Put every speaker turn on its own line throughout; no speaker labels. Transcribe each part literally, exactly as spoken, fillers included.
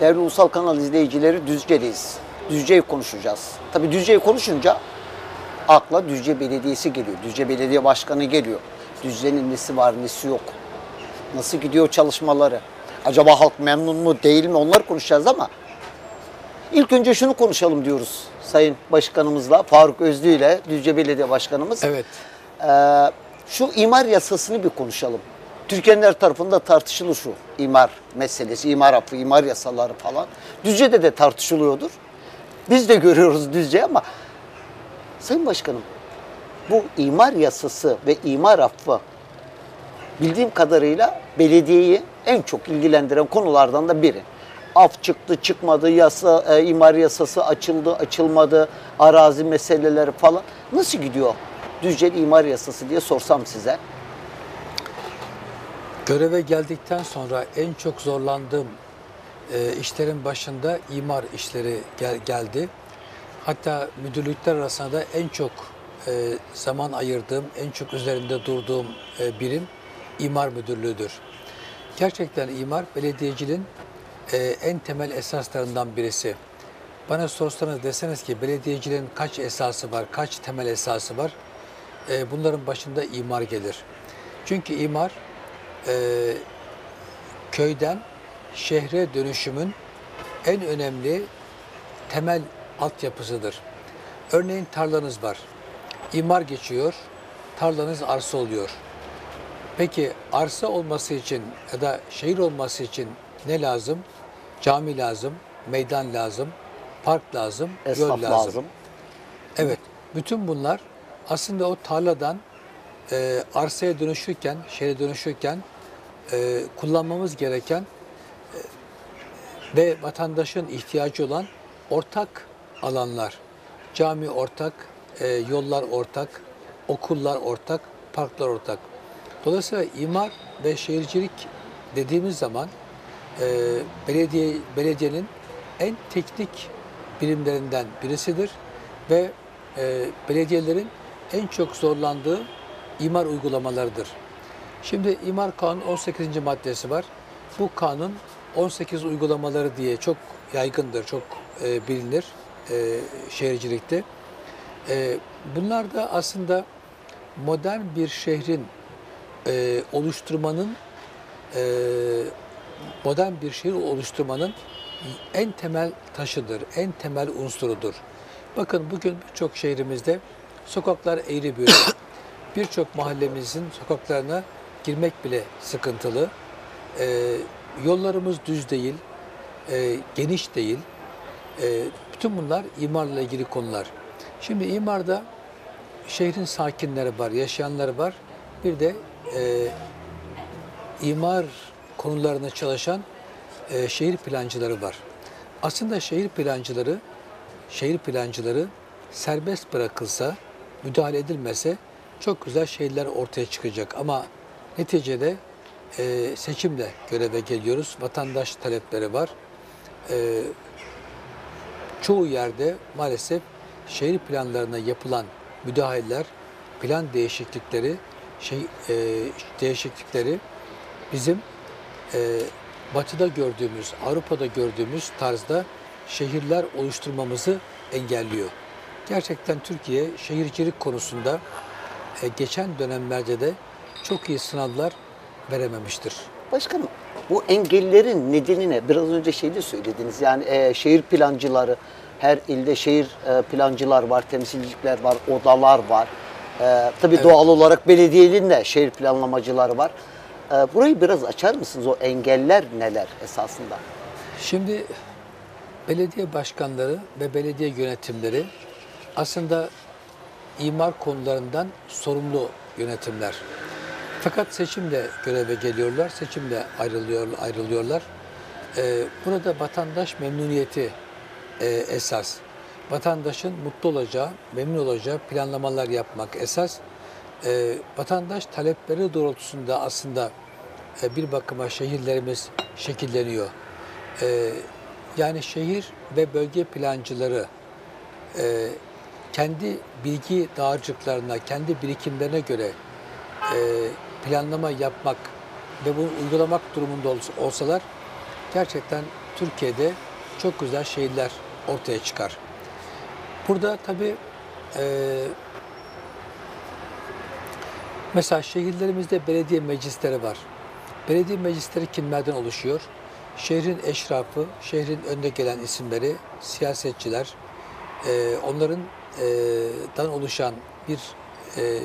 Değerli Ulusal Kanal izleyicileri, Düzce'deyiz. Düzce'yi konuşacağız. Tabii Düzce'yi konuşunca akla Düzce Belediyesi geliyor. Düzce Belediye Başkanı geliyor. Düzce'nin nesi var, nesi yok. Nasıl gidiyor çalışmaları? Acaba halk memnun mu, değil mi? Onları konuşacağız ama ilk önce şunu konuşalım diyoruz Sayın Başkanımızla, Faruk Özlü ile Düzce Belediye Başkanımız.
Evet.
Ee, şu imar yasasını bir konuşalım. Türkiye'nin her tarafında tartışılır şu imar meselesi, imar affı, imar yasaları falan. Düzce'de de tartışılıyordur. Biz de görüyoruz Düzce'yi ama Sayın Başkanım, bu imar yasası ve imar affı bildiğim kadarıyla belediyeyi en çok ilgilendiren konulardan da biri. Af çıktı, çıkmadı, yasa, e, imar yasası açıldı, açılmadı, arazi meseleleri falan. Nasıl gidiyor Düzce'nin imar yasası diye sorsam size?
Göreve geldikten sonra en çok zorlandığım e, işlerin başında imar işleri gel, geldi. Hatta müdürlükler arasında da en çok e, zaman ayırdığım, en çok üzerinde durduğum e, birim imar müdürlüğüdür. Gerçekten imar belediyeciliğin e, en temel esaslarından birisi. Bana sorsanız deseniz ki belediyeciliğin kaç esası var, kaç temel esası var? E, bunların başında imar gelir. Çünkü imar e, köyden şehre dönüşümün en önemli temel altyapısıdır. Örneğin tarlanız var. İmar geçiyor, tarlanız arsa oluyor. Peki arsa olması için ya da şehir olması için ne lazım? Cami lazım, meydan lazım, park lazım,
Esnaf
yol lazım.
lazım.
Evet, bütün bunlar aslında o tarladan e, arsaya dönüşürken, şehre dönüşürken e, kullanmamız gereken e, ve vatandaşın ihtiyacı olan ortak alanlar. Cami ortak, e, yollar ortak, okullar ortak, parklar ortak. Dolayısıyla imar ve şehircilik dediğimiz zaman e, belediye belediyenin en teknik birimlerinden birisidir ve e, belediyelerin en çok zorlandığı imar uygulamalarıdır. Şimdi imar kanun on sekizinci maddesi var. Bu kanun on sekiz uygulamaları diye çok yaygındır, çok e, bilinir e, şehircilikte. E, bunlar da aslında modern bir şehrin e, oluşturmanın, e, modern bir şehir oluşturmanın en temel taşıdır, en temel unsurudur. Bakın bugün birçok şehrimizde sokaklar eğri büğrü. Birçok mahallemizin sokaklarına girmek bile sıkıntılı. E, yollarımız düz değil, e, geniş değil. E, bütün bunlar imarla ilgili konular. Şimdi imarda şehrin sakinleri var, yaşayanları var. Bir de e, imar konularına çalışan e, şehir plancıları var. Aslında şehir plancıları, şehir plancıları serbest bırakılsa, müdahale edilmese çok güzel şehirler ortaya çıkacak. Ama neticede e, seçimle göreve geliyoruz. Vatandaş talepleri var. E, çoğu yerde maalesef şehir planlarına yapılan müdahaleler, plan değişiklikleri, şey e, değişiklikleri bizim e, Batı'da gördüğümüz, Avrupa'da gördüğümüz tarzda şehirler oluşturmamızı engelliyor. Gerçekten Türkiye şehircilik konusunda e, geçen dönemlerde de çok iyi sınavlar verememiştir.
Başkanım, bu engellerin nedenine biraz önce şeyde söylediniz. Yani e, şehir plancıları, her ilde şehir e, plancılar var, temsilcilikler var, odalar var. E, tabii evet. Doğal olarak belediyenin de şehir planlamacıları var. E, burayı biraz açar mısınız? O engeller neler esasında?
Şimdi belediye başkanları ve belediye yönetimleri aslında imar konularından sorumlu yönetimler. Fakat seçimle göreve geliyorlar, seçimle ayrılıyor, ayrılıyorlar. Ee, burada vatandaş memnuniyeti e, esas. Vatandaşın mutlu olacağı, memnun olacağı planlamalar yapmak esas. Ee, vatandaş talepleri doğrultusunda aslında e, bir bakıma şehirlerimiz şekilleniyor. Ee, yani şehir ve bölge plancıları e, kendi bilgi dağarcıklarına, kendi birikimlerine göre e, planlama yapmak ve bunu uygulamak durumunda olsalar gerçekten Türkiye'de çok güzel şehirler ortaya çıkar. Burada tabii e, mesela şehirlerimizde belediye meclisleri var. Belediye meclisleri kimlerden oluşuyor? Şehrin eşrafı, şehrin önde gelen isimleri, siyasetçiler, e, onların e, dan oluşan bir e,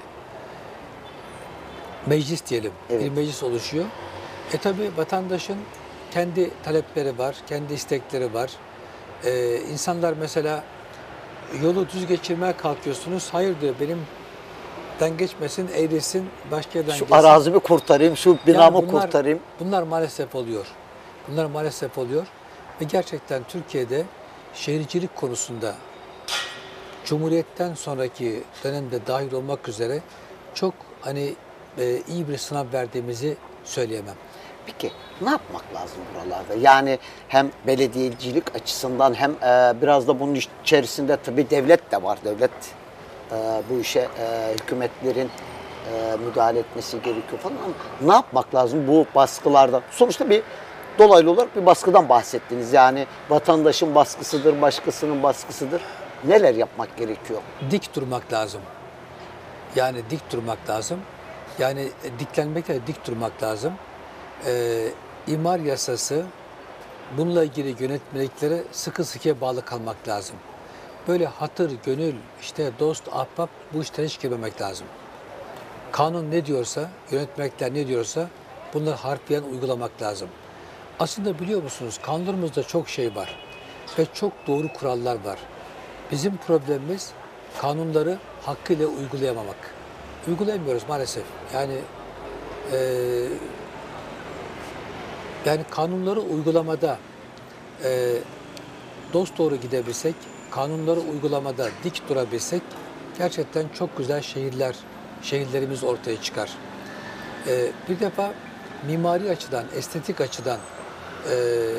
meclis diyelim,
Evet.
bir meclis oluşuyor. E tabi vatandaşın kendi talepleri var, kendi istekleri var. E, insanlar mesela yolu düz geçirmeye kalkıyorsunuz, hayır diyor benimden geçmesin, eğrilsin, başka yerden
Şu
geçsin.
arazimi kurtarayım, şu binamı
Yani bunlar,
kurtarayım.
Bunlar maalesef oluyor. Bunlar maalesef oluyor. Ve gerçekten Türkiye'de şehircilik konusunda Cumhuriyet'ten sonraki dönemde dahil olmak üzere çok hani e, iyi bir sınav verdiğimizi söyleyemem.
Peki ne yapmak lazım buralarda? Yani hem belediyecilik açısından hem e, biraz da bunun içerisinde tabii devlet de var. Devlet e, bu işe e, hükümetlerin e, müdahale etmesi gerekiyor falan ama ne yapmak lazım bu baskılardan? Sonuçta bir dolaylı olarak bir baskıdan bahsettiniz. Yani vatandaşın baskısıdır, başkasının baskısıdır. Neler yapmak gerekiyor?
Dik durmak lazım. Yani dik durmak lazım. Yani e, diklenmekle dik durmak lazım. Ee, imar yasası, bununla ilgili yönetmeliklere sıkı sıkıya bağlı kalmak lazım. Böyle hatır, gönül, işte dost, ahbap bu işlere hiç girmemek lazım. Kanun ne diyorsa, yönetmelikler ne diyorsa bunları harfiyen uygulamak lazım. Aslında biliyor musunuz kanunlarımızda çok şey var ve çok doğru kurallar var. Bizim problemimiz kanunları hakkıyla uygulayamamak. Uygulayamıyoruz maalesef. Yani e, yani kanunları uygulamada e, dosdoğru gidebilsek, kanunları uygulamada dik durabilsek gerçekten çok güzel şehirler, şehirlerimiz ortaya çıkar. E, bir defa mimari açıdan, estetik açıdan e,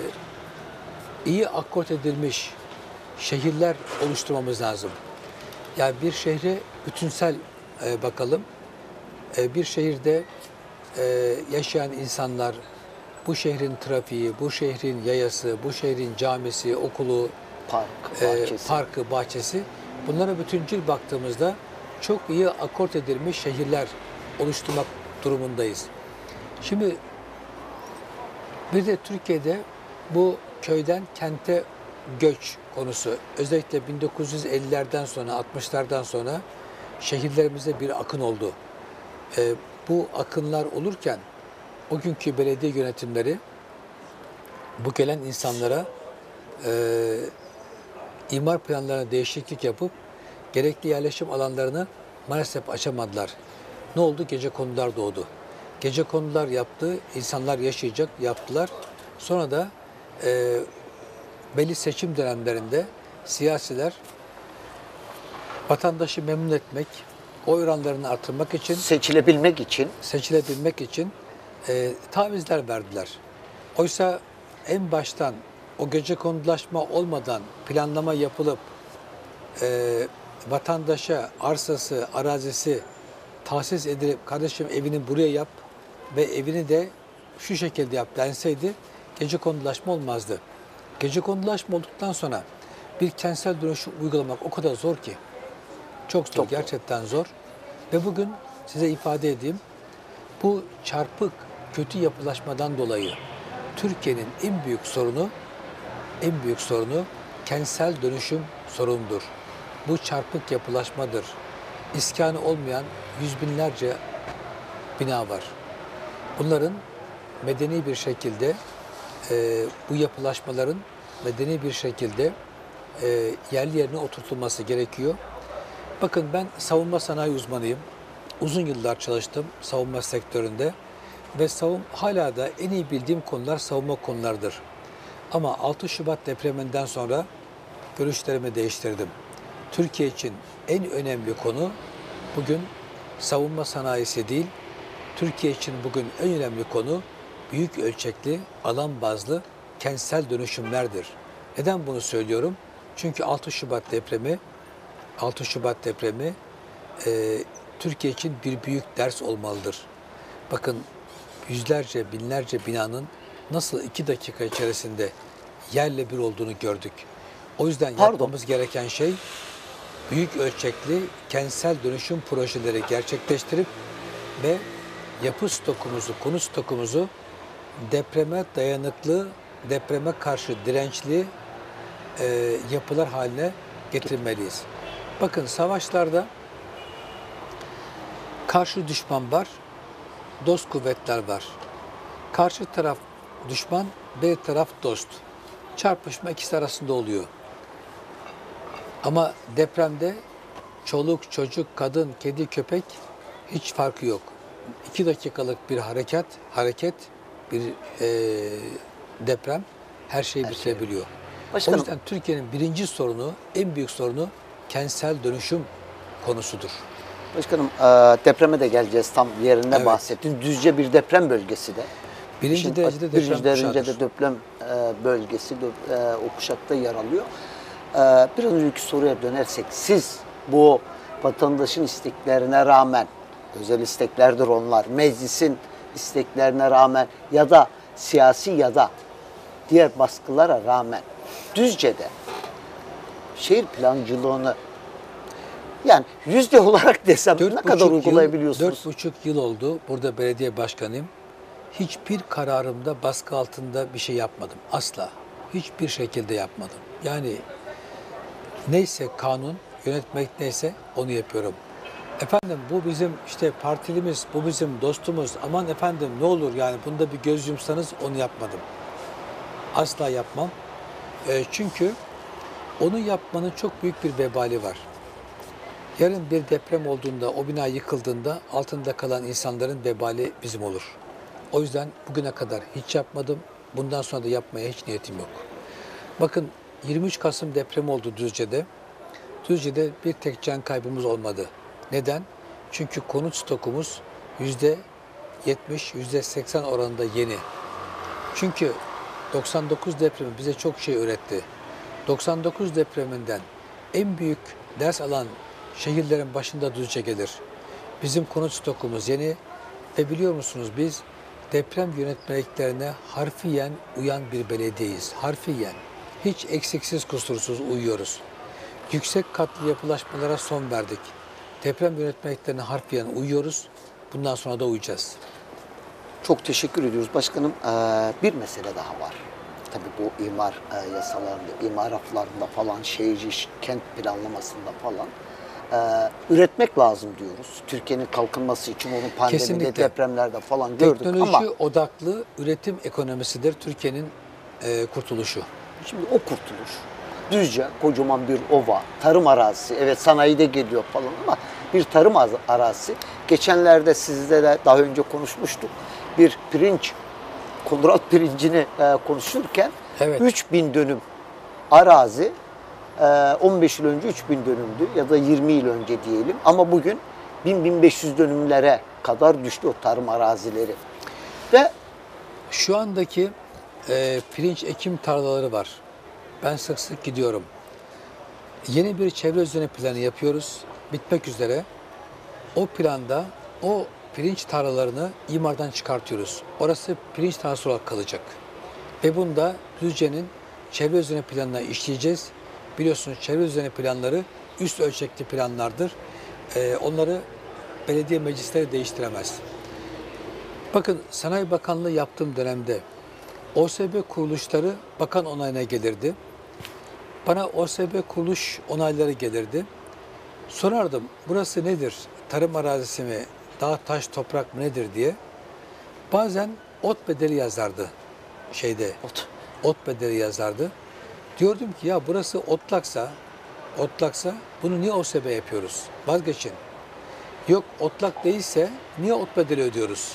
iyi akort edilmiş şehirler oluşturmamız lazım. Yani bir şehre bütünsel e, bakalım. E, bir şehirde e, yaşayan insanlar, bu şehrin trafiği, bu şehrin yayası, bu şehrin camisi, okulu,
Park,
e,
bahçesi.
parkı, bahçesi. Bunlara bütüncül baktığımızda çok iyi akort edilmiş şehirler oluşturmak durumundayız. Şimdi bir de Türkiye'de bu köyden kente göç konusu özellikle bin dokuz yüz ellilerden sonra, altmışlardan sonra şehirlerimizde bir akın oldu. E, bu akınlar olurken o günkü belediye yönetimleri bu gelen insanlara e, imar planlarına değişiklik yapıp gerekli yerleşim alanlarını maalesef açamadılar. Ne oldu? Gecekondular doğdu. Gecekondular yaptı, insanlar yaşayacak, yaptılar. Sonra da e, belli seçim dönemlerinde siyasiler vatandaşı memnun etmek, oy oranlarını artırmak için,
Seçilebilmek için
seçilebilmek için e, tavizler verdiler. Oysa en baştan o gecekondulaşma olmadan planlama yapılıp e, vatandaşa arsası, arazisi tahsis edilip kardeşim evini buraya yap ve evini de şu şekilde yap denseydi gecekondulaşma olmazdı. Gecekondulaşma olduktan sonra bir kentsel dönüşüm uygulamak o kadar zor ki. Çok zor,
Çok zor.
gerçekten zor. Ve bugün size ifade edeyim, bu çarpık, kötü yapılaşmadan dolayı Türkiye'nin en büyük sorunu, en büyük sorunu kentsel dönüşüm sorunudur. Bu çarpık yapılaşmadır. İskanı olmayan yüz binlerce bina var. Bunların medeni bir şekilde, e, bu yapılaşmaların medeni bir şekilde e, yerli yerine oturtulması gerekiyor. Bakın ben savunma sanayi uzmanıyım. Uzun yıllar çalıştım savunma sektöründe ve savun hala da en iyi bildiğim konular savunma konularıdır. Ama altı Şubat depreminden sonra görüşlerimi değiştirdim. Türkiye için en önemli konu bugün savunma sanayisi değil, Türkiye için bugün en önemli konu büyük ölçekli, alan bazlı kentsel dönüşümlerdir. Neden bunu söylüyorum? Çünkü altı Şubat depremi, altı Şubat depremi e, Türkiye için bir büyük ders olmalıdır. Bakın yüzlerce, binlerce binanın nasıl iki dakika içerisinde yerle bir olduğunu gördük. O yüzden
Pardon.
yapmamız gereken şey büyük ölçekli kentsel dönüşüm projeleri gerçekleştirip ve yapı stokumuzu, konut stokumuzu depreme dayanıklı, depreme karşı dirençli e, yapılar haline getirmeliyiz. Bakın savaşlarda karşı düşman var, dost kuvvetler var. Karşı taraf düşman, bir taraf dost. Çarpışma ikisi arasında oluyor. Ama depremde çoluk, çocuk, kadın, kedi, köpek hiç farkı yok. İki dakikalık bir hareket, hareket, bir e, deprem her şeyi bitirebiliyor.
Başkanım.
O yüzden Türkiye'nin birinci sorunu, en büyük sorunu kentsel dönüşüm konusudur.
Başkanım e, depreme de geleceğiz, tam yerinde
Evet.
bahsettiniz. Düzce bir deprem bölgesi de.
Birinci
İşin-
derecede deprem
birinci derecede
kuşağıdır.
deprem e, bölgesi, dö- e, o kuşakta yer alıyor. E, bir önceki soruya dönersek, siz bu vatandaşın isteklerine rağmen, özel isteklerdir onlar, meclisin isteklerine rağmen ya da siyasi ya da diğer baskılara rağmen Düzce'de şehir plancılığını, yani yüzde olarak desem
Dört
ne kadar
buçuk
uygulayabiliyorsunuz?
Yıl, dört buçuk yıl oldu. Burada belediye başkanıyım. Hiçbir kararımda baskı altında bir şey yapmadım. Asla. Hiçbir şekilde yapmadım. Yani neyse kanun, yönetmek neyse onu yapıyorum. Efendim bu bizim işte partilimiz, bu bizim dostumuz. Aman efendim ne olur yani bunda bir göz yumsanız onu yapmadım. Asla yapmam. E, çünkü onu yapmanın çok büyük bir vebali var. Yarın bir deprem olduğunda, o bina yıkıldığında altında kalan insanların vebali bizim olur. O yüzden bugüne kadar hiç yapmadım. Bundan sonra da yapmaya hiç niyetim yok. Bakın yirmi üç Kasım depremi oldu Düzce'de. Düzce'de bir tek can kaybımız olmadı. Neden? Çünkü konut stokumuz yüzde yetmiş, yüzde seksen oranında yeni. Çünkü doksan dokuz depremi bize çok şey öğretti. doksan dokuz depreminden en büyük ders alan şehirlerin başında Düzce gelir. Bizim konut stokumuz yeni ve biliyor musunuz biz deprem yönetmeliklerine harfiyen uyan bir belediyeyiz. Harfiyen. Hiç eksiksiz kusursuz uyuyoruz. Yüksek katlı yapılaşmalara son verdik. Deprem yönetmeliklerine harfiyen uyuyoruz. Bundan sonra da uyacağız.
Çok teşekkür ediyoruz başkanım. Ee, bir mesele daha var. Tabii bu imar e, yasalarında, imar haflarında falan, şehir kent planlamasında falan e, üretmek lazım diyoruz. Türkiye'nin kalkınması için onu pandemide,
Kesinlikle.
depremlerde falan gördük
Teknoloji
ama
odaklı üretim ekonomisidir Türkiye'nin e, kurtuluşu.
şimdi o kurtuluş. Düzce kocaman bir ova, tarım arazisi. Evet sanayide geliyor falan ama bir tarım az- arazisi. Geçenlerde sizle de daha önce konuşmuştuk. Bir pirinç, kondurat pirincini e, konuşurken
Evet.
üç bin dönüm arazi e, on beş yıl önce üç bin dönümdü ya da yirmi yıl önce diyelim. Ama bugün bin bin beş yüz dönümlere kadar düştü o tarım arazileri. Ve
Şu andaki e, pirinç ekim tarlaları var. Ben sık sık gidiyorum. Yeni bir çevre düzeni planı yapıyoruz. Bitmek üzere. O planda o pirinç tarlalarını imardan çıkartıyoruz. Orası pirinç tarlası olarak kalacak. Ve bunda Düzce'nin çevre düzeni planına işleyeceğiz. Biliyorsunuz çevre düzeni planları üst ölçekli planlardır. E, onları belediye meclisleri değiştiremez. Bakın Sanayi Bakanlığı yaptığım dönemde O S B kuruluşları bakan onayına gelirdi. Bana O S B kuruluş onayları gelirdi. Sorardım burası nedir? Tarım arazisi mi? Dağ, taş, toprak mı nedir diye. Bazen ot bedeli yazardı şeyde.
Ot.
Ot bedeli yazardı. Diyordum ki ya burası otlaksa, otlaksa bunu niye O S B yapıyoruz? Vazgeçin. Yok otlak değilse niye ot bedeli ödüyoruz?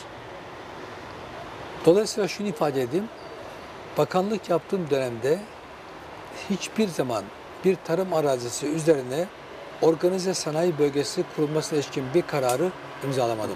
Dolayısıyla şunu ifade edeyim. Bakanlık yaptığım dönemde hiçbir zaman bir tarım arazisi üzerine organize sanayi bölgesi kurulmasına ilişkin bir kararı imzalamadım.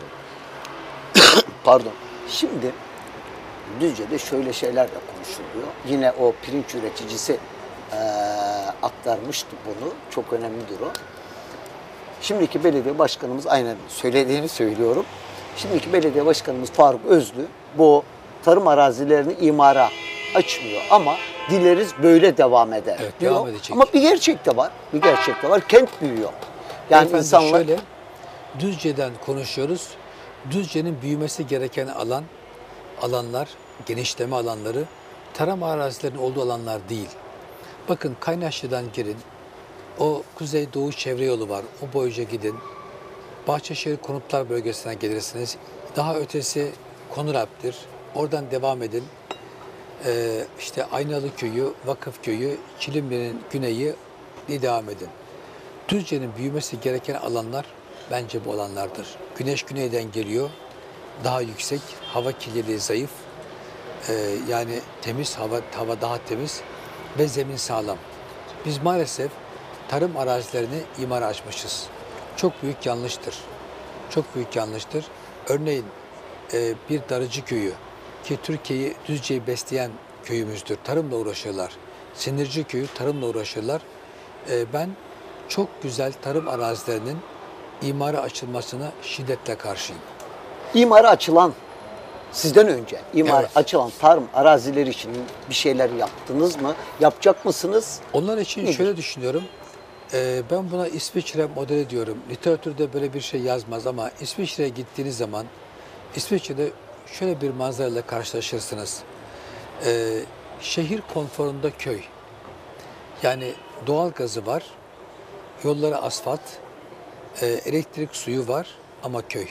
Pardon. Şimdi Düzce'de şöyle şeyler de konuşuluyor. Yine o pirinç üreticisi eee aktarmıştı bunu. Çok önemlidir o. Şimdiki belediye başkanımız, aynen söylediğini söylüyorum. Şimdiki belediye başkanımız Faruk Özlü bu tarım arazilerini imara açmıyor ama dileriz böyle devam eder
Evet,
diyor.
devam edecek.
Ama bir gerçek de var. Bir gerçek de var. Kent büyüyor. Yani
Efendim
insanlar
şöyle, Düzce'den konuşuyoruz. Düzce'nin büyümesi gereken alan, alanlar, genişleme alanları, tarım arazilerinin olduğu alanlar değil. Bakın Kaynaşlı'dan girin, o Kuzeydoğu Çevre Yolu var, o boyunca gidin. Bahçeşehir Konutlar Bölgesi'ne gelirsiniz. Daha ötesi Konuralp'tir. Oradan devam edin. Ee, işte Aynalı Köyü, Vakıf Köyü, Çilimli'nin güneyi diye devam edin. Düzce'nin büyümesi gereken alanlar bence bu alanlardır. Güneş güneyden geliyor, daha yüksek, hava kirliliği zayıf, ee, yani temiz, hava, hava daha temiz ve zemin sağlam. Biz maalesef tarım arazilerini imara açmışız. Çok büyük yanlıştır. Çok büyük yanlıştır. Örneğin e, bir Darıcı Köyü ki Türkiye'yi, Düzce'yi besleyen köyümüzdür. Tarımla uğraşıyorlar. Sinirci Köyü tarımla uğraşıyorlar. E, ben çok güzel tarım arazilerinin imara açılmasına şiddetle karşıyım.
imara açılan sizden önce imara
Evet.
açılan tarım arazileri için bir şeyler yaptınız mı? Yapacak mısınız?
Onlar için
Nedir?
şöyle düşünüyorum. Ee, ben buna İsviçre modeli diyorum. Literatürde böyle bir şey yazmaz ama İsviçre'ye gittiğiniz zaman İsviçre'de şöyle bir manzarayla karşılaşırsınız. Ee, şehir konforunda köy. Yani doğal gazı var, yolları asfalt, e, elektrik suyu var ama köy.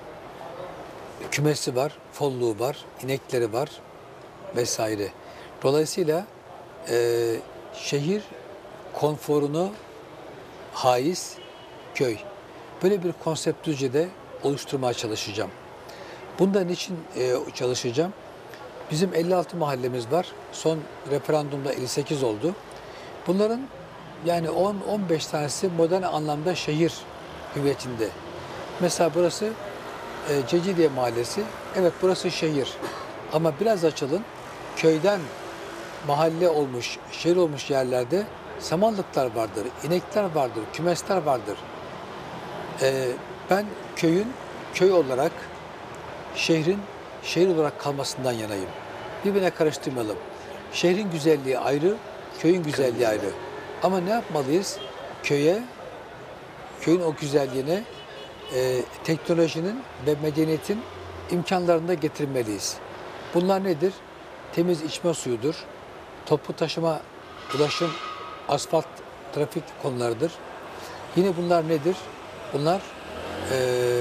Kümesi var, folluğu var, inekleri var vesaire. Dolayısıyla e, şehir konforunu haiz köy. Böyle bir konsept Düzce'de oluşturmaya çalışacağım. Bundan için e, çalışacağım. Bizim elli altı mahallemiz var. Son referandumda elli sekiz oldu. Bunların yani on on beş tanesi modern anlamda şehir hüviyetinde. Mesela burası e, Cecidiye Mahallesi. Evet burası şehir. Ama biraz açılın. Köyden mahalle olmuş, şehir olmuş yerlerde samanlıklar vardır, inekler vardır, kümesler vardır. Ee, ben köyün köy olarak, şehrin şehir olarak kalmasından yanayım. Birbirine karıştırmayalım. Şehrin güzelliği ayrı, köyün güzelliği ayrı. Ama ne yapmalıyız? Köye, köyün o güzelliğine e, teknolojinin ve medeniyetin imkanlarını da getirmeliyiz. Bunlar nedir? Temiz içme suyudur. Toplu taşıma, ulaşım, asfalt, trafik konularıdır. Yine bunlar nedir? Bunlar e,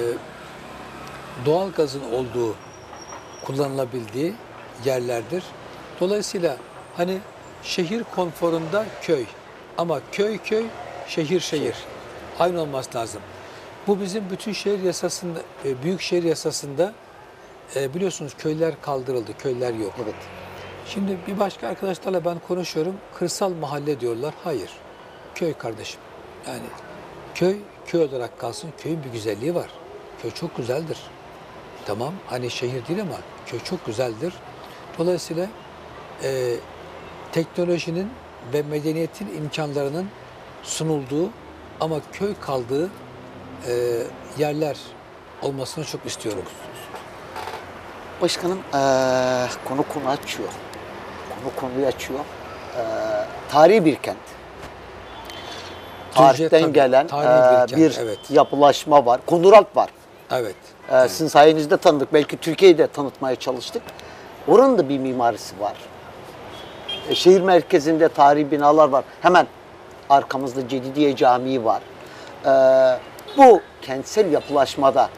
doğal gazın olduğu, kullanılabildiği yerlerdir. Dolayısıyla hani şehir konforunda köy ama köy köy, şehir şehir. Aynı olması lazım. Bu bizim bütün şehir yasasında, e, büyük şehir yasasında e, biliyorsunuz köyler kaldırıldı, köyler yok.
Evet.
Şimdi bir başka arkadaşlarla ben konuşuyorum. Kırsal mahalle diyorlar. Hayır. Köy kardeşim. Yani köy, köy olarak kalsın. Köyün bir güzelliği var. Köy çok güzeldir. Tamam. Hani şehir değil ama köy çok güzeldir. Dolayısıyla e, teknolojinin ve medeniyetin imkanlarının sunulduğu ama köy kaldığı e, yerler olmasını çok istiyorum.
Başkanım eee, konu konu açıyor. Konu konuyu açıyor. Eee, tarihi bir kent. Tarihten
tabii,
gelen
tarihi bir
eee,
kent,
bir
evet.
yapılaşma var. Konuralp var.
Evet.
Eee, Sizin sayenizde tanıdık. Belki Türkiye'yi de tanıtmaya çalıştık. Oranın da bir mimarisi var. E, şehir merkezinde tarihi binalar var. Hemen arkamızda Cedidiye Camii var. Eee, bu kentsel yapılaşmada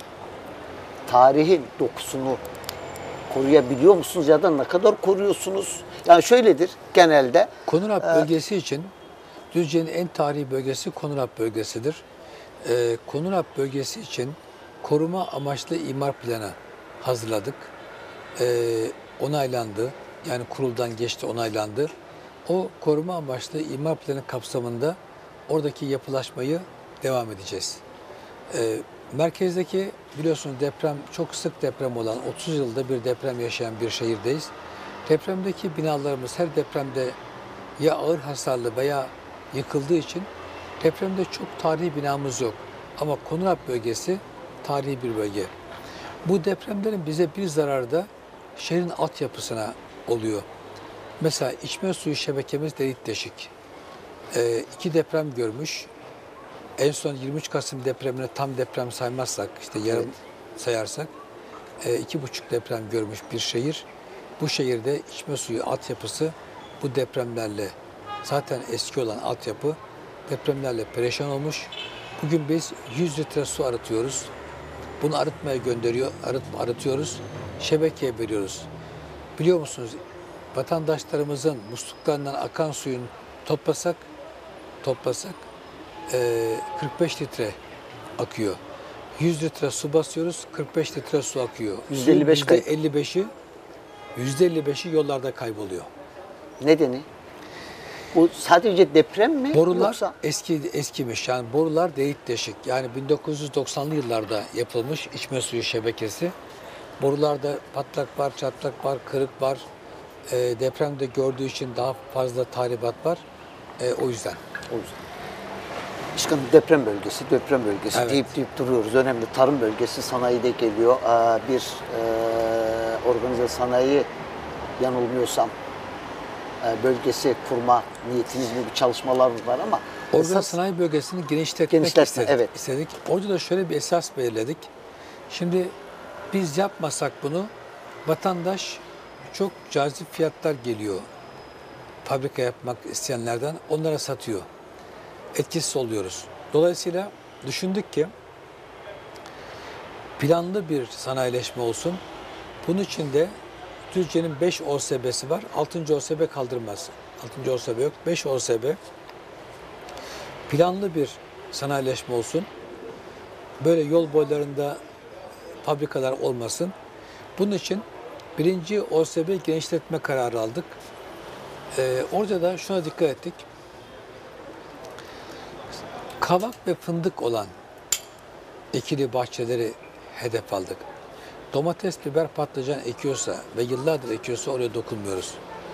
tarihin dokusunu koruyabiliyor musunuz ya da ne kadar koruyorsunuz? Yani şöyledir genelde.
Konuralp bölgesi için Düzce'nin en tarihi bölgesi Konuralp bölgesidir. Ee, Konuralp bölgesi için koruma amaçlı imar planı hazırladık. Ee, onaylandı. Yani kuruldan geçti, onaylandı. O koruma amaçlı imar planı kapsamında oradaki yapılaşmayı devam edeceğiz. Ee, merkezdeki biliyorsunuz deprem, çok sık deprem olan, otuz yılda bir deprem yaşayan bir şehirdeyiz. Depremdeki binalarımız her depremde ya ağır hasarlı veya yıkıldığı için depremde çok tarihi binamız yok. Ama Konuralp bölgesi tarihi bir bölge. Bu depremlerin bize bir zararı da şehrin altyapısına oluyor. Mesela içme suyu şebekemiz delik deşik. E, iki deprem görmüş. En son yirmi üç Kasım depremini tam deprem saymazsak, işte yarım
Evet.
sayarsak, e, iki buçuk deprem görmüş bir şehir. Bu şehirde içme suyu altyapısı bu depremlerle, zaten eski olan altyapı depremlerle perişan olmuş. Bugün biz yüz litre su arıtıyoruz. Bunu arıtmaya gönderiyor, arıt, arıtıyoruz, şebekeye veriyoruz. Biliyor musunuz, vatandaşlarımızın musluklarından akan suyun toplasak, toplasak e, kırk beş litre akıyor. yüz litre su basıyoruz, kırk beş litre su akıyor.
yüzde elli beş kayıp.
yüzde elli beşi yüzde elli beşi yollarda kayboluyor.
Nedeni? Bu sadece deprem mi
Borular
yoksa?
eski eskimiş. Yani borular delik deşik. Yani bin dokuz yüz doksanlı yıllarda yapılmış içme suyu şebekesi. Borularda patlak var, çatlak var, kırık var. E, depremde gördüğü için daha fazla tahribat var. E, o yüzden.
O yüzden. Başkanım, deprem bölgesi, deprem bölgesi
Evet.
deyip deyip duruyoruz. Önemli tarım bölgesi, sanayide geliyor. Aa, bir e, organize sanayi, yanılmıyorsam e, bölgesi kurma niyetiniz mi, bir çalışmalar var ama
Organize
esas
sanayi bölgesini genişletmek
Genişletme,
istedik,
evet.
istedik. Orada da şöyle bir esas belirledik. Şimdi biz yapmasak bunu, vatandaş çok cazip fiyatlar geliyor fabrika yapmak isteyenlerden, onlara satıyor. Etkisiz oluyoruz. Dolayısıyla düşündük ki planlı bir sanayileşme olsun. Bunun için de Düzce'nin beş O S B'si var. altıncı O S B kaldırmaz. altıncı O S B yok. beş O S B. Planlı bir sanayileşme olsun. Böyle yol boylarında fabrikalar olmasın. Bunun için birinci O S B genişletme kararı aldık. Ee, orada da şuna dikkat ettik. Kavak ve fındık olan ikili bahçeleri hedef aldık. Domates, biber, patlıcan ekiyorsa ve yıllardır ekiyorsa oraya dokunmuyoruz.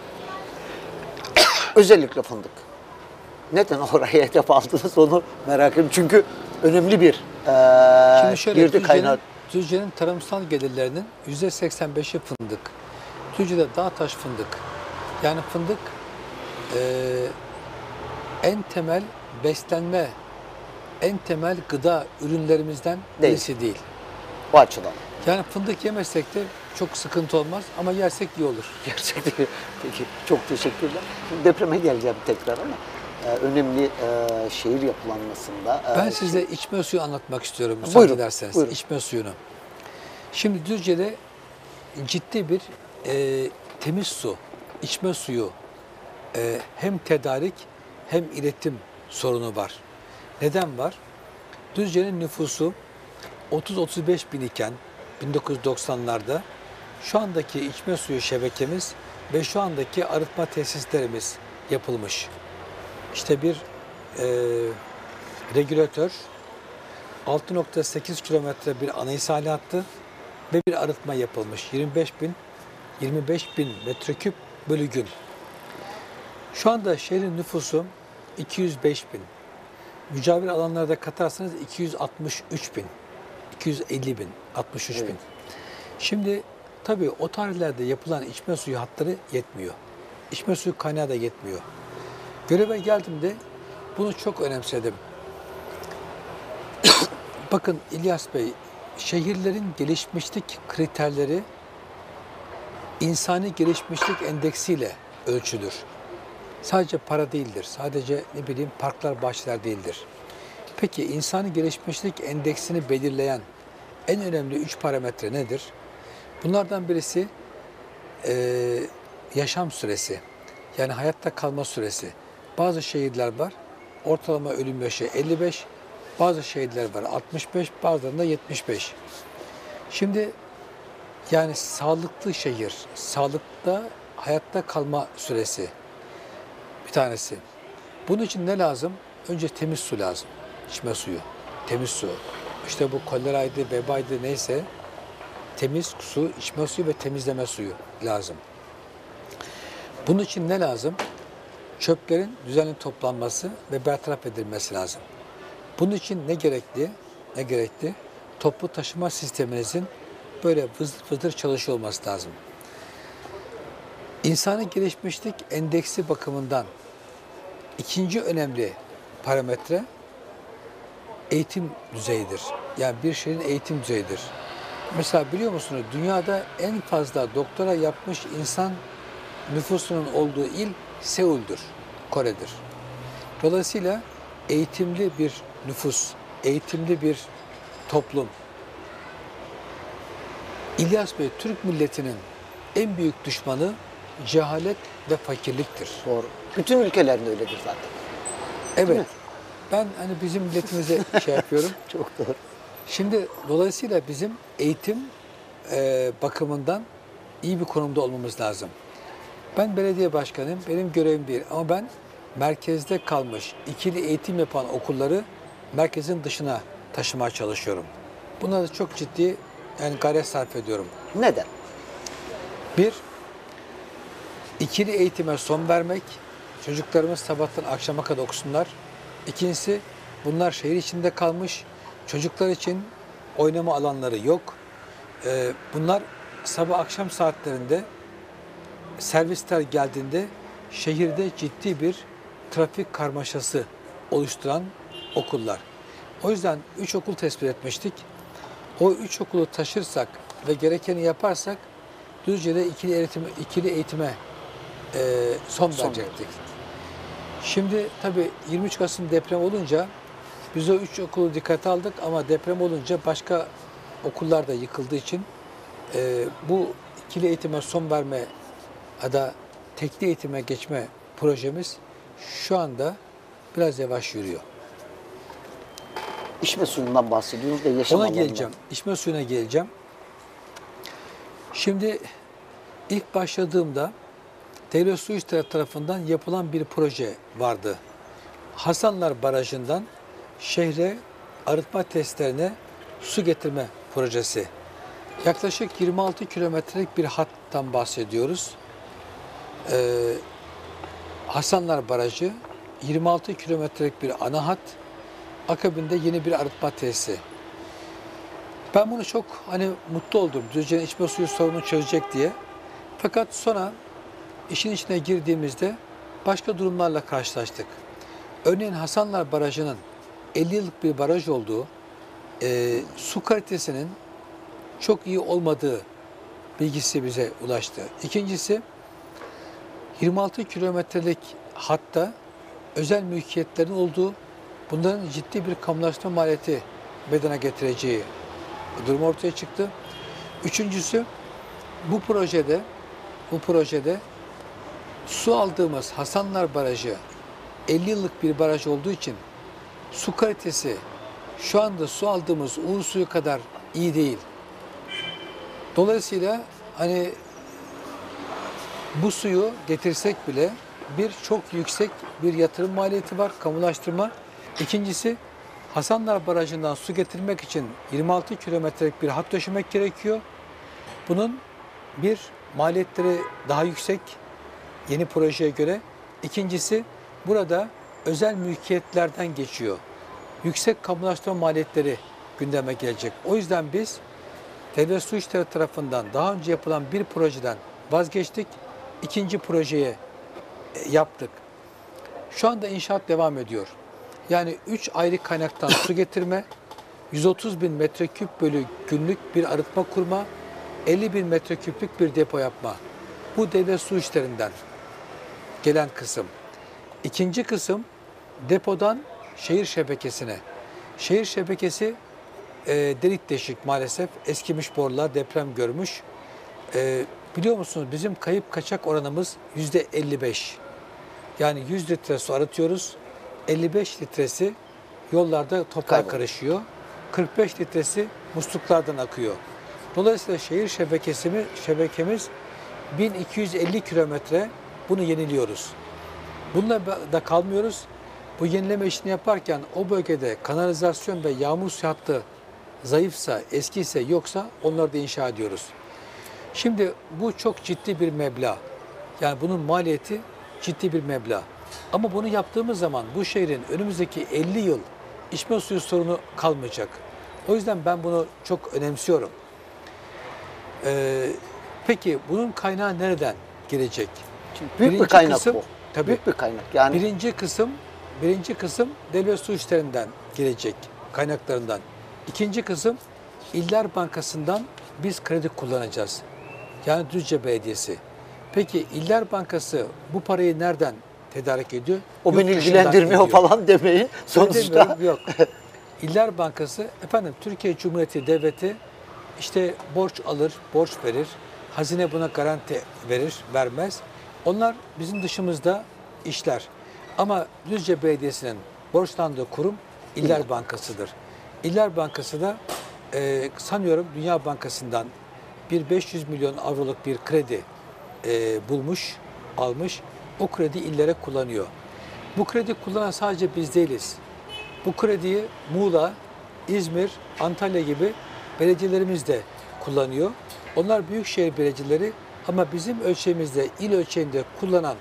özellikle fındık. Neden oraya hedef aldınız onu merak ediyorum. Çünkü önemli bir e,
Şimdi şöyle,
girdi
Düzce'nin,
kaynağı.
Düzce'nin tarımsal gelirlerinin yüzde seksen beşi fındık. Düzce'de dağ taş fındık. Yani fındık e, en temel beslenme, en temel gıda ürünlerimizden
Değil.
birisi değil.
Bu açıdan.
Yani fındık yemesek de çok sıkıntı olmaz ama yersek iyi olur.
Gerçekten. Peki, çok teşekkürler. Şimdi depreme geleceğim tekrar ama e, önemli e, şehir yapılanmasında. e,
Ben size içme suyu anlatmak istiyorum müsaade
Buyurun,
ederseniz.
buyurun.
İçme suyunu. Şimdi Düzce'de ciddi bir e, temiz su, içme suyu e, hem tedarik hem iletim sorunu var. Neden var? Düzce'nin nüfusu otuz otuz beş bin iken bin dokuz yüz doksanlarda şu andaki içme suyu şebekemiz ve şu andaki arıtma tesislerimiz yapılmış. İşte bir e, regülatör, altı nokta sekiz kilometre bir ana ishali hattı ve bir arıtma yapılmış. yirmi beş bin yirmi beş bin metreküp bölü gün. Şu anda şehrin nüfusu iki yüz beş bin. Mücavir alanlarda katarsanız iki yüz altmış üç bin. iki yüz elli bin, altmış üç bin.
Evet.
Şimdi tabii o tarihlerde yapılan içme suyu hatları yetmiyor. İçme suyu kaynağı da yetmiyor. Göreve geldiğimde bunu çok önemsedim. Bakın İlyas Bey, şehirlerin gelişmişlik kriterleri insani gelişmişlik endeksiyle ölçülür. Sadece para değildir. Sadece ne bileyim parklar, bahçeler değildir. Peki insani gelişmişlik endeksini belirleyen en önemli üç parametre nedir? Bunlardan birisi e, yaşam süresi. Yani hayatta kalma süresi. Bazı şehirler var, ortalama ölüm yaşı elli beş, bazı şehirler var altmış beş, bazılarında yetmiş beş. Şimdi yani sağlıklı şehir, sağlıkta hayatta kalma süresi bir tanesi. Bunun için ne lazım? Önce temiz su lazım. İçme suyu, temiz su. İşte bu koleraydı, vebaydı neyse temiz su, içme suyu ve temizleme suyu lazım. Bunun için ne lazım? Çöplerin düzenli toplanması ve bertaraf edilmesi lazım. Bunun için ne gerekli? Ne gerekli? Toplu taşıma sisteminizin böyle vızır vızır çalışıyor olması lazım. İnsani gelişmişlik endeksi bakımından ikinci önemli parametre eğitim düzeyidir. Yani bir şeyin eğitim düzeyidir. Mesela biliyor musunuz dünyada en fazla doktora yapmış insan nüfusunun olduğu il Seul'dür, Kore'dir. Dolayısıyla eğitimli bir nüfus, eğitimli bir toplum. İlyas Bey, Türk milletinin en büyük düşmanı cehalet ve fakirliktir.
Doğru. Bütün ülkelerde öyledir zaten.
Evet. Ben hani bizim milletimize şey yapıyorum.
Çok doğru.
Şimdi dolayısıyla bizim eğitim e, bakımından iyi bir konumda olmamız lazım. Ben belediye başkanıyım, benim görevim değil ama ben merkezde kalmış, ikili eğitim yapan okulları merkezin dışına taşımaya çalışıyorum. Buna da çok ciddi yani gayret sarf ediyorum.
Neden?
Bir, ikili eğitime son vermek, çocuklarımız sabahtan akşama kadar okusunlar. İkincisi, bunlar şehir içinde kalmış, çocuklar için oynama alanları yok. Ee, bunlar sabah akşam saatlerinde servisler geldiğinde şehirde ciddi bir trafik karmaşası oluşturan okullar. O yüzden üç okul tespit etmiştik. O üç okulu taşırsak ve gerekeni yaparsak Düzce'de ikili eğitime, ikili eğitime e, son, son verecektik. Şimdi tabii yirmi üç Kasım deprem olunca biz o üç okulu dikkate aldık ama deprem olunca başka okullar da yıkıldığı için e, bu ikili eğitime son verme ya da tekli eğitime geçme projemiz şu anda biraz yavaş yürüyor.
İçme suyundan bahsediyoruz da yaşam
Ona
alanından.
geleceğim. İçme suyuna geleceğim. Şimdi ilk başladığımda Devlet Su İşleri tarafından yapılan bir proje vardı. Hasanlar Barajı'ndan şehre arıtma tesislerine su getirme projesi. Yaklaşık yirmi altı kilometrelik bir hattan bahsediyoruz. Ee, Hasanlar Barajı yirmi altı kilometrelik bir ana hat, akabinde yeni bir arıtma tesisi. Ben bunu çok hani mutlu oldum. Düzce'nin içme suyu sorununu çözecek diye. Fakat sonra işin içine girdiğimizde başka durumlarla karşılaştık. Örneğin Hasanlar Barajı'nın elli yıllık bir baraj olduğu, e, su kalitesinin çok iyi olmadığı bilgisi bize ulaştı. İkincisi, yirmi altı kilometrelik hatta özel mülkiyetlerin olduğu, bunların ciddi bir kamulaştırma maliyeti meydana getireceği durum ortaya çıktı. Üçüncüsü, bu projede bu projede su aldığımız Hasanlar Barajı elli yıllık bir baraj olduğu için su kalitesi şu anda su aldığımız Uğur suyu kadar iyi değil. Dolayısıyla hani bu suyu getirsek bile bir çok yüksek bir yatırım maliyeti var, kamulaştırma. İkincisi, Hasanlar Barajı'ndan su getirmek için yirmi altı kilometrelik bir hat döşemek gerekiyor. Bunun bir maliyetleri daha yüksek yeni projeye göre. İkincisi, burada özel mülkiyetlerden geçiyor. Yüksek kamulaştırma maliyetleri gündeme gelecek. O yüzden biz Devlet Su İşleri tarafından daha önce yapılan bir projeden vazgeçtik. İkinci projeye yaptık. Şu anda inşaat devam ediyor. Yani üç ayrı kaynaktan su getirme, yüz otuz bin metreküp bölü günlük bir arıtma kurma, elli bin metreküplük bir depo yapma. Bu devlet su işlerinden gelen kısım. İkinci kısım depodan şehir şebekesine. Şehir şebekesi e, delik deşik maalesef. Eskimiş borular deprem görmüş. E, biliyor musunuz bizim kayıp kaçak oranımız yüzde elli beş. Yani yüz litre su arıtıyoruz. elli beş litresi yollarda toprağa
Kaybol.
karışıyor. kırk beş litresi musluklardan akıyor. Dolayısıyla şehir şebekesi, şebekemiz bin iki yüz elli kilometre, bunu yeniliyoruz. Bununla da kalmıyoruz. Bu yenileme işini yaparken o bölgede kanalizasyon ve yağmur suyu hattı zayıfsa, eskiyse, yoksa onları da inşa ediyoruz. Şimdi bu çok ciddi bir meblağ. Yani bunun maliyeti ciddi bir meblağ. Ama bunu yaptığımız zaman bu şehrin önümüzdeki elli yıl içme suyu sorunu kalmayacak. O yüzden ben bunu çok önemsiyorum. Ee, peki bunun kaynağı nereden girecek.
Şimdi büyük
Birinci
bir kaynak
kısım-
bu.
Tabii.
Büyük bir kaynak. Yani
Birinci kısım, birinci kısım devlet su işlerinden gelecek, kaynaklarından. İkinci kısım İller Bankası'ndan biz kredi kullanacağız. Yani Düzce Belediyesi. Peki İller Bankası bu parayı nereden tedarik ediyor?
o
Yurt
beni
dışından
ilgilendirmiyor
ediyor.
falan demeyin.
Öyle
Sonuçta
demiyorum, yok. İller Bankası, efendim Türkiye Cumhuriyeti Devleti işte borç alır, borç verir. Hazine buna garanti verir, vermez. Onlar bizim dışımızda işler. Ama Düzce Belediyesi'nin borçlandığı kurum İller Bankası'dır. İller Bankası da e, sanıyorum Dünya Bankası'ndan bir beş yüz milyon avroluk bir kredi e, bulmuş, almış. O kredi illere kullanıyor. Bu kredi kullanan sadece biz değiliz. Bu krediyi Muğla, İzmir, Antalya gibi belediyelerimiz de kullanıyor. Onlar büyükşehir belediyeleri ama bizim ölçeğimizde, il ölçeğinde kullanan,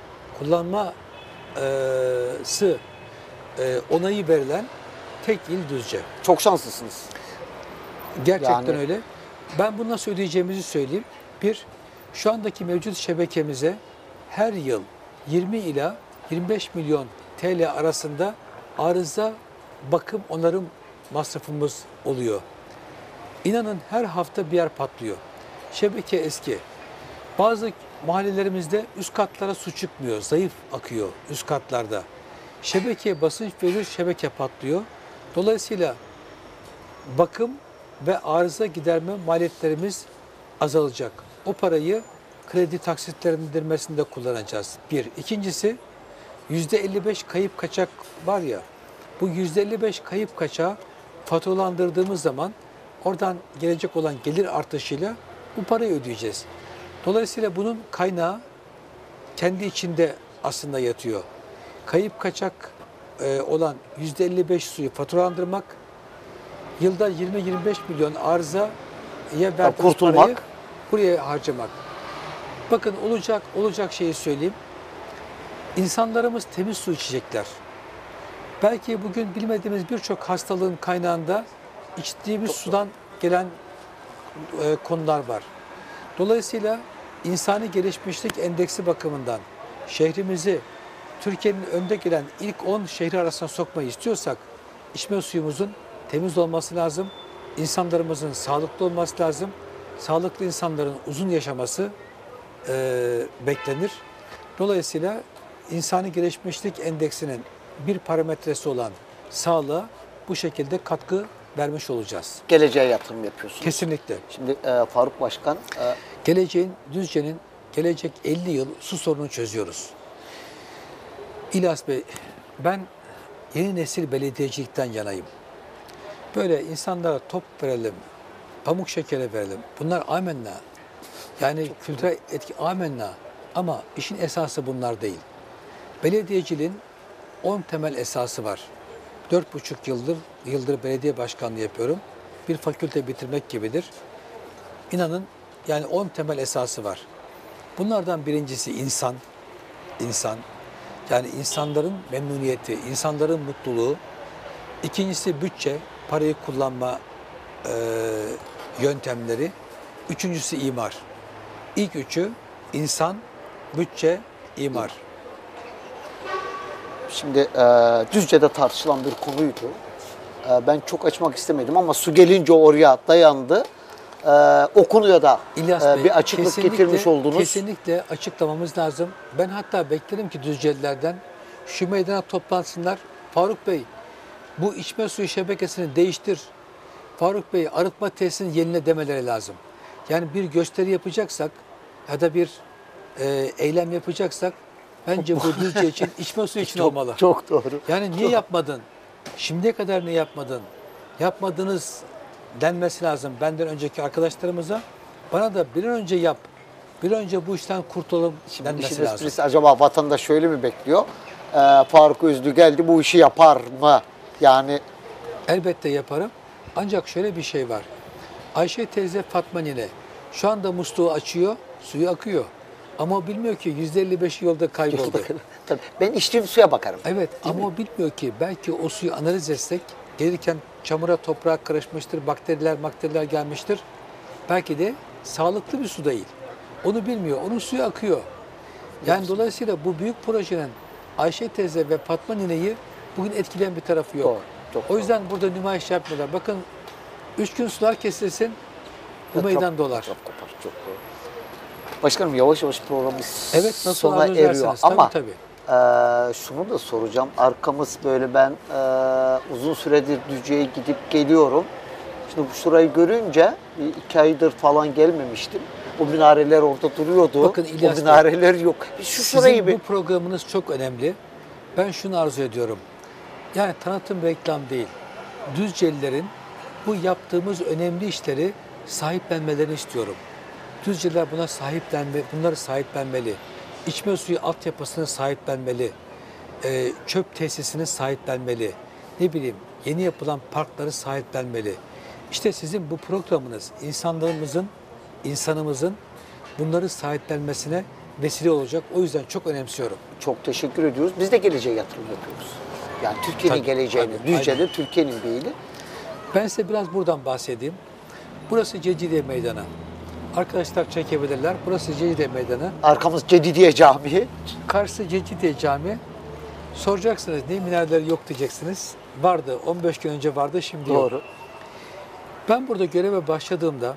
kullanması e, onayı verilen tek il Düzce.
çok şanslısınız.
Gerçekten
Yani-
öyle. Ben bunu nasıl ödeyeceğimizi söyleyeyim. Bir, şu andaki mevcut şebekemize her yıl yirmi ila yirmi beş milyon T L arasında arıza, bakım, onarım masrafımız oluyor. İnanın her hafta bir yer patlıyor. Şebeke eski. Bazı mahallelerimizde üst katlara su çıkmıyor, zayıf akıyor üst katlarda. Şebekeye basınç verir, şebeke patlıyor. Dolayısıyla bakım ve arıza giderme maliyetlerimiz azalacak. O parayı kredi taksitlendirmesinde kullanacağız. Bir. İkincisi, yüzde elli beş kayıp kaçak var ya, bu yüzde elli beş kayıp kaçağı faturalandırdığımız zaman oradan gelecek olan gelir artışıyla bu parayı ödeyeceğiz. Dolayısıyla bunun kaynağı kendi içinde aslında yatıyor. Kayıp kaçak e, olan yüzde elli beş suyu faturalandırmak, yılda yirmi yirmi beş milyon arızaya verdiğimiz
kurtulmak.
parayı buraya harcamak. Bakın olacak olacak şeyi söyleyeyim. İnsanlarımız temiz su içecekler. Belki bugün bilmediğimiz birçok hastalığın kaynağında içtiğimiz sudan gelen e, konular var. Dolayısıyla insani gelişmişlik endeksi bakımından şehrimizi Türkiye'nin önde gelen ilk on şehri arasına sokmayı istiyorsak içme suyumuzun temiz olması lazım. İnsanlarımızın sağlıklı olması lazım. Sağlıklı insanların uzun yaşaması e, beklenir. Dolayısıyla insani gelişmişlik endeksinin bir parametresi olan sağlığa bu şekilde katkı vermiş olacağız.
Geleceğe yatırım yapıyorsunuz.
Kesinlikle.
Şimdi e, Faruk Başkan, e,
Geleceğin, Düzce'nin gelecek elli yıl su sorununu çözüyoruz. İlyas Bey, ben yeni nesil belediyecilikten yanayım. Böyle insanlara top verelim, pamuk şekeri verelim. Bunlar amenna. Yani kültürel etki amenna. Ama işin esası bunlar değil. Belediyeciliğin on temel esası var. Dört buçuk yıldır, yıldır belediye başkanlığı yapıyorum. Bir fakülte bitirmek gibidir. İnanın yani on temel esası var. Bunlardan birincisi insan. İnsan. Yani insanların memnuniyeti, insanların mutluluğu. İkincisi bütçe, parayı kullanma e, yöntemleri. Üçüncüsü imar. İlk üçü insan, bütçe, imar.
şimdi e, Düzce'de tartışılan bir konuydu. E, ben çok açmak istemedim ama su gelince oraya dayandı. E, o konuya da
İlyas
e,
Bey,
bir açıklık
kesinlikle-
getirmiş oldunuz.
Kesinlikle açıklamamız lazım. Ben hatta beklerim ki Düzcelilerden şu meydana toplansınlar. Faruk Bey, bu içme suyu şebekesini değiştir. Faruk Bey, arıtma tesisinin yerine demeleri lazım. Yani bir gösteri yapacaksak ya da bir e, eylem yapacaksak bence bu Düzce için, içme suyu için
Çok-
olmalı.
Çok doğru.
Yani niye yapmadın? Şimdiye kadar niye yapmadın? Yapmadınız denmesi lazım benden önceki arkadaşlarımıza. Bana da bir an önce yap. Bir an önce bu işten kurtulalım
Şimdi
denmesi
işin
lazım.
esprisi acaba vatandaş şöyle mi bekliyor? E, Faruk Özlü geldi bu işi yapar mı? Yani
Elbette yaparım. Ancak şöyle bir şey var. Ayşe teyze Fatma nene şu anda musluğu açıyor, suyu akıyor. Ama o bilmiyor ki yüzde elli beşi yolda kayboldu.
tabii, ben içtiğim suya bakarım.
Evet ama o bilmiyor ki belki o suyu analiz etsek gelirken çamura toprağa karışmıştır, bakteriler bakteriler gelmiştir. Belki de sağlıklı bir su değil. Onu bilmiyor. Onun suyu akıyor. Yani dolayısıyla bu büyük projenin Ayşe teyze ve Fatma nineyi bugün etkileyen bir tarafı yok.
Doğru, çok
o yüzden burada nümayiş yapmıyorlar. Bakın üç gün sular kesilsin, bu
Etraf-
meydan dolar.
etraf kopar, çok doğru. Başkanım yavaş yavaş programımız
Evet, nasıl
sona
arzu
eriyor.
ederseniz.
Ama
Tabii,
e, şunu da soracağım. Arkamız böyle, ben e, uzun süredir Düzce'ye gidip geliyorum. Şimdi bu şurayı görünce bir iki aydır falan gelmemiştim. O minareler orada duruyordu.
Bakın İlyas
o
Bey,
minareler yok. Bir şu şurayı
Sizin
bir...
bu programınız çok önemli. Ben şunu arzu ediyorum. Yani tanıtım, reklam değil. Düzcelilerin bu yaptığımız önemli işleri sahiplenmelerini istiyorum. Düzceliler buna sahiplenme, bunları sahiplenmeli. İçme suyu altyapısını sahiplenmeli. Ee, çöp tesisini sahiplenmeli. Ne bileyim, yeni yapılan parkları sahiplenmeli. İşte sizin bu programınız insanlarımızın, insanımızın bunları sahiplenmesine vesile olacak. O yüzden çok önemsiyorum.
Çok teşekkür ediyoruz. Biz de geleceğe yatırım yapıyoruz. Yani Türkiye'nin
Tabii,
geleceğini,
tabii,
Düzce'de
aynen.
Türkiye'nin bir ili.
Ben size biraz buradan bahsedeyim. Burası Cecidiye Meydanı. Arkadaşlar çekebilirler. Burası Cecidiye Meydanı.
Arkamız Cedidiye Camii.
Karşısı Cecidiye Camii. Soracaksınız niye minareleri yok diyeceksiniz. Vardı. on beş gün önce vardı, şimdi yok.
Doğru.
Ben burada göreve başladığımda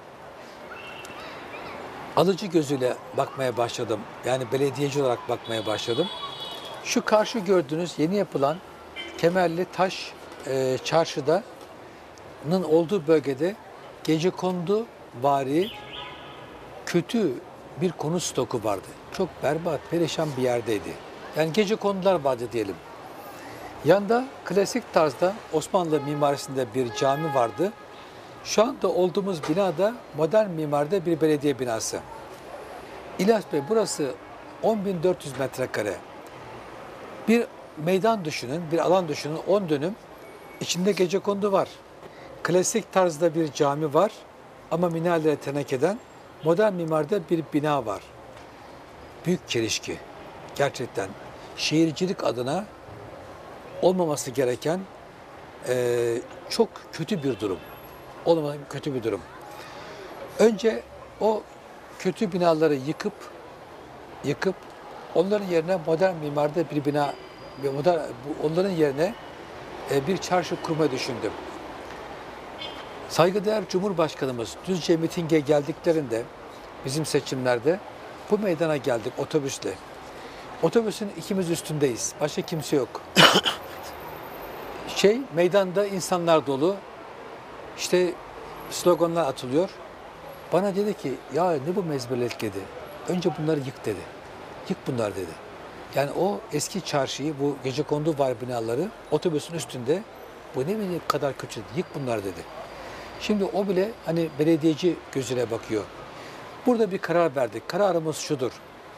alıcı gözüyle bakmaya başladım. Yani belediyeci olarak bakmaya başladım. Şu karşı gördüğünüz yeni yapılan Kemerli Taş e, Çarşıda'nın olduğu bölgede gecekondu vari kötü bir konut stoku vardı. Çok berbat, perişan bir yerdeydi. Yani gecekondular vardı diyelim. Yanda klasik tarzda Osmanlı mimarisinde bir cami vardı. Şu anda olduğumuz binada modern mimaride bir belediye binası. İlyas Bey, burası on bin dört yüz metrekare. Bir meydan düşünün, bir alan düşünün, on dönüm. İçinde gecekondu var. Klasik tarzda bir cami var ama minareleri tenekeden modern mimaride bir bina var. Büyük çelişki. Gerçekten şehircilik adına olmaması gereken e, çok kötü bir durum. Olmaması kötü bir durum. Önce o kötü binaları yıkıp yıkıp onların yerine modern mimaride bir bina ve modern, onların yerine e, bir çarşı kurmayı düşündüm. Saygıdeğer Cumhurbaşkanımız Düzce mitinge geldiklerinde bizim seçimlerde bu meydana geldik otobüsle. Otobüsün ikimiz üstündeyiz. Başka kimse yok. Şey, meydanda insanlar dolu. İşte sloganlar atılıyor. Bana dedi ki, ya ne bu mezbelelik dedi. Önce bunları yık dedi. Yık bunlar dedi. Yani o eski çarşıyı, bu gecekondu var binaları otobüsün üstünde, bu ne bileyim kadar kötü, yık bunlar dedi. Şimdi o bile hani belediyeci gözüne bakıyor. Burada bir karar verdik. Kararımız şudur.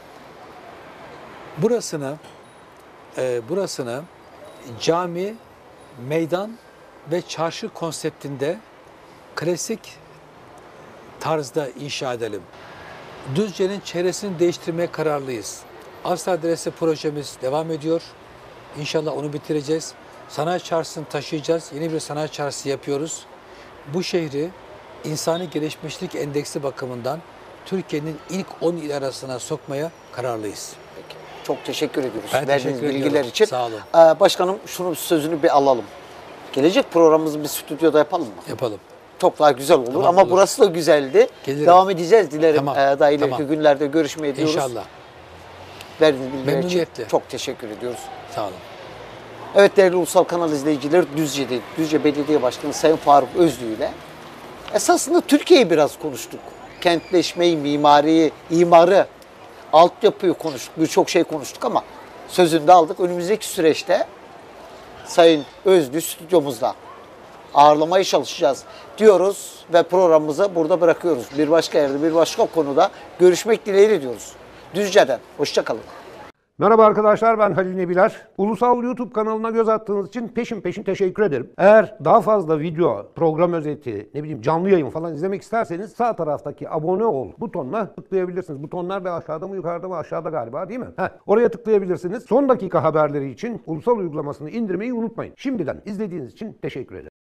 Burasını, e, burasını cami, meydan ve çarşı konseptinde klasik tarzda inşa edelim. Düzce'nin çevresini değiştirmeye kararlıyız. Asla adresi projemiz devam ediyor. İnşallah onu bitireceğiz. Sanayi çarşısını taşıyacağız. Yeni bir sanayi çarşısı yapıyoruz. Bu şehri insani gelişmişlik endeksi bakımından Türkiye'nin ilk on il arasına sokmaya kararlıyız.
Peki. Çok teşekkür ediyoruz
Ben
verdiğiniz
teşekkür
bilgiler
ediyorum.
için.
Sağ olun.
Ee, başkanım, şunu sözünü bir alalım. Gelecek programımızı bir stüdyoda yapalım mı?
Yapalım.
Çok daha güzel olur
Tamam,
ama
olur.
burası da güzeldi.
Gelirim.
Devam edeceğiz dilerim.
Tamam,
Ee, daha ileriki
tamam.
günlerde görüşmeyi diyoruz.
İnşallah.
Verdiğiniz bilgiler için
Memnuniyetle.
çok teşekkür ediyoruz.
Sağ olun.
Evet değerli Ulusal Kanal izleyicileri, Düzce'de, Düzce Belediye Başkanı Sayın Faruk Özlü ile esasında Türkiye'yi biraz konuştuk. Kentleşmeyi, mimariyi, imarı, altyapıyı konuştuk. Birçok şey konuştuk ama sözünü de aldık. Önümüzdeki süreçte Sayın Özlü stüdyomuzda ağırlamaya çalışacağız diyoruz ve programımızı burada bırakıyoruz. Bir başka yerde, bir başka konuda görüşmek dileğiyle diyoruz. Düzce'den. Hoşça kalın.
Merhaba arkadaşlar, ben Halil Nebiler. Ulusal YouTube kanalına göz attığınız için peşin peşin teşekkür ederim. Eğer daha fazla video, program özeti, ne bileyim canlı yayın falan izlemek isterseniz sağ taraftaki abone ol butonuna tıklayabilirsiniz. Butonlar da aşağıda mı yukarıda mı, aşağıda galiba, değil mi? Heh, oraya tıklayabilirsiniz. Son dakika haberleri için ulusal uygulamasını indirmeyi unutmayın. Şimdiden izlediğiniz için teşekkür ederim.